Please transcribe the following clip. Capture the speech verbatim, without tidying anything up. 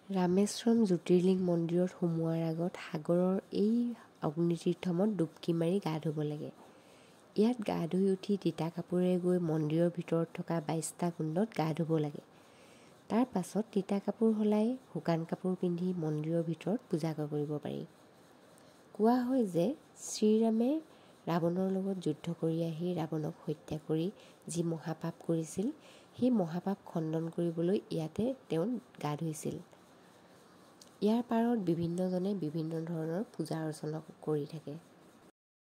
ৰামেশ্বৰম জ্যোতিৰ্লিংগ মন্দিৰত সোমোৱাৰ আগত সাগৰৰ এই অগ্নিতীৰ্থমত ডুবকি মাৰি গা ধুব লাগে। ইয়াত গা ধুই উঠি তিতা কাপোৰেৰে গৈ মন্দিৰৰ ভিতৰত থকা বাইছটা কুণ্ডত গা ধুব লাগে। তাৰ পাছত তিতা কাপোৰ সলাই শুকান কাপোৰ পিন্ধি মন্দিৰৰ ভিতৰত পূজা কৰিব পাৰি। কোৱা হয় যে শ্ৰীৰামে ৰাৱণৰ লগত যুদ্ধ কৰি আহি ৰাৱণক হত্যা কৰি যি মহাপাপ কৰিছিল, সেই মহাপাপ খণ্ডন কৰিবলৈ ইয়াতে তেওঁ গা ধুইছিল। ইয়াৰ পাৰত বিভিন্নজনে বিভিন্ন ধৰণৰ পূজা অৰ্চনা কৰি থাকে।